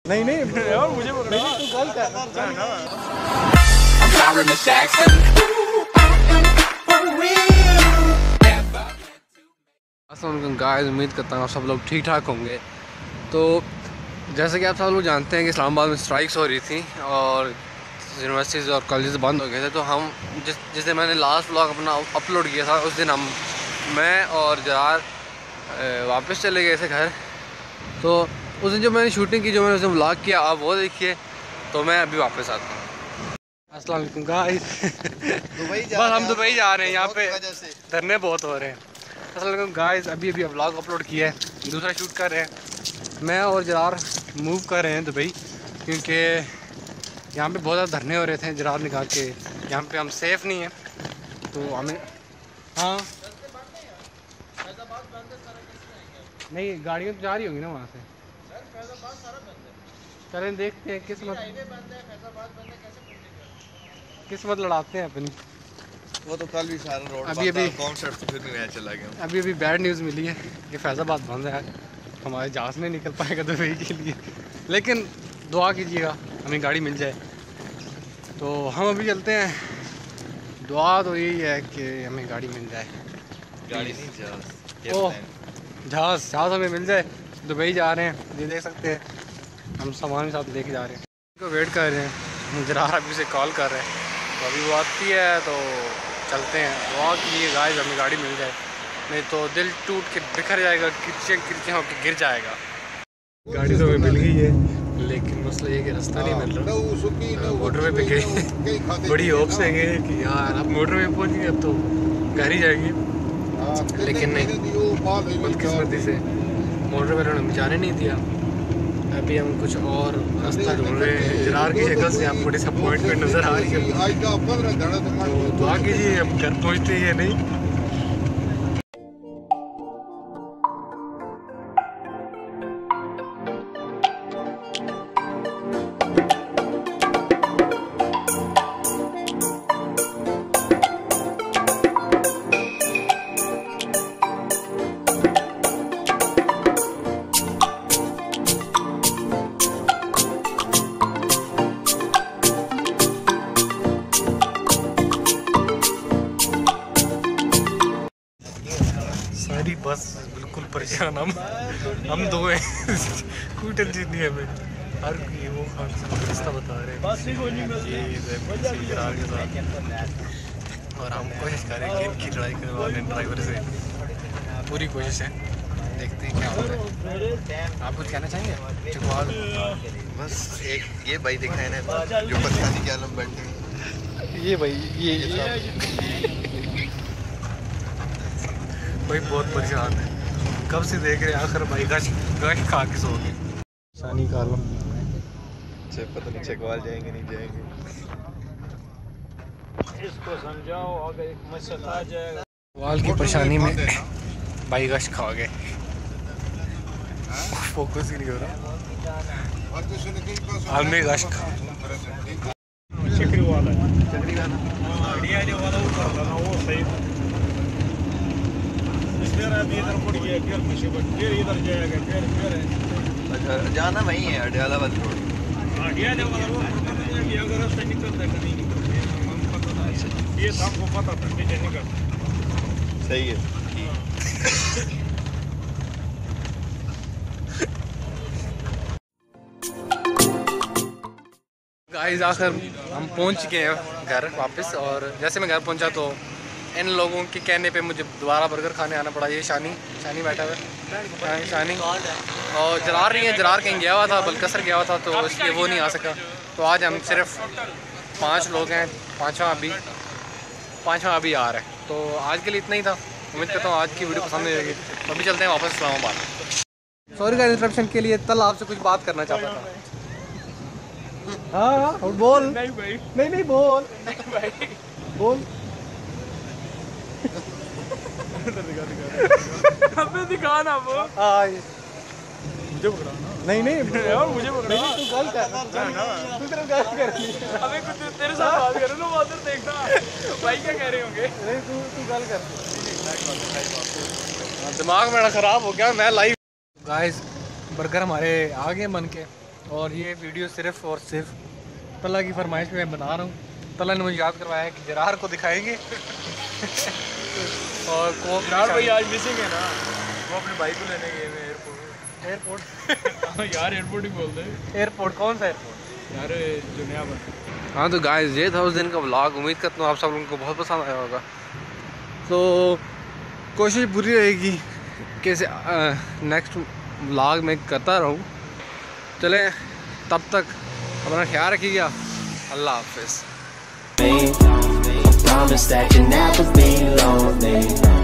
नहीं नहीं और मुझे तू गल कर गाइस, उम्मीद करता हूँ सब लोग ठीक ठाक होंगे। तो जैसे कि आप सब लोग जानते हैं कि इस्लामाबाद में स्ट्राइक्स हो रही थी और यूनिवर्सिटीज़ और कॉलेजेस बंद हो गए थे। तो हम जिस दिन मैंने लास्ट व्लॉग अपना अपलोड किया था, उस दिन मैं और जरार वापस चले गए थे घर। तो उस दिन जो मैंने शूटिंग की, जो मैंने उस दिन व्लॉग किया, आप वो देखिए। तो मैं अभी वापस आता हूँ। अस्सलाम वालेकुम गाइस। बस हम दुबई जा रहे हैं, यहाँ पे धरने बहुत हो रहे हैं। अस्सलाम वालेकुम गाइस, अभी व्लॉग अपलोड किया है, दूसरा शूट कर रहे हैं। मैं और जरार मूव कर रहे हैं दुबई, क्योंकि यहाँ पे बहुत ज़्यादा धरने हो रहे थे। जरार ने कहा कि यहाँ पे हम सेफ़ नहीं हैं, तो हमें हाँ नहीं, गाड़ियाँ तो जा रही होंगी ना वहाँ से। चलें देखते हैं, किस्मत लड़ाते हैं अपनी। वो तो कल भी सारा रोड अभी कॉन्सर्ट से फिर नया चला गया। अभी बैड न्यूज़ मिली है कि फैज़ाबाद बंद है। हमारे जहाज़ नहीं निकल पाएगा दुबई के लिए, लेकिन दुआ कीजिएगा हमें गाड़ी मिल जाए। तो हम अभी चलते हैं। दुआ तो यही है कि हमें गाड़ी मिल जाए। गाड़ी नहीं, जहाज़ हमें मिल जाए। दुबई जा रहे हैं, ये देख सकते हैं, हम सामान के साथ लेके जा रहे हैं। तो वेट कर रहे हैं, जरार अभी से कॉल कर रहे हैं। तो अभी वो आती है तो चलते हैं। दुआ कीजिए गाइस हमें गाड़ी मिल जाए, नहीं तो दिल टूट के बिखर जाएगा, किरचे होकर गिर जाएगा। गाड़ी तो हमें मिल गई है, लेकिन मसला ये कि रास्ता नहीं मिल रहा। मोटरवे पे गए, बड़ी होप से गए कि यार अब मोटरवे पहुँच गए, अब तो घर ही जाएंगे। लेकिन नहीं, बदकिस्मती से मोटरवे ने हमें जाने नहीं दिया। अभी हम कुछ और रास्ता ढूंढ रहे हैं। जरार की शक्ल से आपको डिसअपॉइंटमेंट नज़र आ रही है, तो दुआ कीजिए हम घर पहुँचते ही या नहीं। सारी बस बिल्कुल परेशान, हम दो हैं। कोई टेंशन नहीं है हमें। हर कोई वो रास्ता बता रहे हैं और हम कोशिश कर रहे हैं कि इनकी लड़ाई करवाने ड्राइवर से। पूरी कोशिश है, देखते हैं क्या होता है। आप कुछ कहना चाहेंगे? चकवाल बस एक ये भाई दिखा है ना, जो परेशानी के आलम बैठे हैं। ये भाई ये भाई बहुत परेशान है, कब से देख रहे हैं। आखिर भाई गश खा के सो गए। शानी कालम पता नहीं चकवाल जाएंगे नहीं जाएंगे, इसको समझाओ। अगर एक मसला आ जाएगा, वाल की परेशानी में भाई गश खा गए। फोकस ही नहीं हो रहा। हमें गश खा चक्री वाला वो सही था। अभी इधर मुड़ गया, फिर इधर जाएगा, फिर अच्छा जाना वही है अडयाला वाली रोड। अडयाला वाला रोड अगर रास्ता निकलता है कहीं निकलते हैं, ये आपको पता था कि निकलता। सही है। गाइस आखिर हम पहुंच गए हैं घर वापस। और जैसे मैं घर पहुंचा तो इन लोगों के कहने पे मुझे दोबारा बर्गर खाने आना पड़ा। ये शानी बैठा हुआ है, शानी। और जरार नहीं है, जरार कहीं गया हुआ था, बलकसर गया हुआ था, तो इसलिए वो नहीं आ सका। तो आज हम सिर्फ 5 लोग हैं, पाँचवा अभी आ रहा है। तो आज के लिए इतना ही था। उम्मीद करता हूँ आज की वीडियो पसंद आएगी। तो अभी चलते हैं वापस इस्लामाबाद। सॉरी का इंटरप्शन के लिए, कल आपसे कुछ बात करना चाहता था। हाँ बोल। नहीं भाई, नहीं बोल भाई, बोल। दिखा ना वो। मुझे पकड़ा ना। नहीं यार, मुझे पकड़ा। नहीं तू गल कर, तू तेरे गल कर। अबे कुछ तेरे साथ बात कर लो, उधर देखना भाई क्या कह रहे होंगे। नहीं तू गल कर। दिमाग मेरा ख़राब हो गया, मैं लाइव। गाइस बर्गर हमारे आ गए बन के, और ये वीडियो सिर्फ और सिर्फ तला की फरमाइश पे मैं बना रहा हूँ। तला ने मुझे याद करवाया है कि जरार को दिखाएंगे। और यार भाई आज मिसिंग है ना, वो अपने भाई को लेने गए हैं एयरपोर्ट। यार एयरपोर्ट ही बोलते हैं। एयरपोर्ट कौन सा एयरपोर्ट यार दुनिया भर। हाँ तो गाइस ये था उस दिन का व्लॉग। उम्मीद करता हूँ आप सब लोगों को बहुत पसंद आया होगा। तो कोशिश पूरी रहेगी कि नेक्स्ट व्लॉग में करता रहूँ। चलें तब तक अपना ख्याल रखिएगा। अल्लाह हाफिज़। Promise that you'll never be lonely.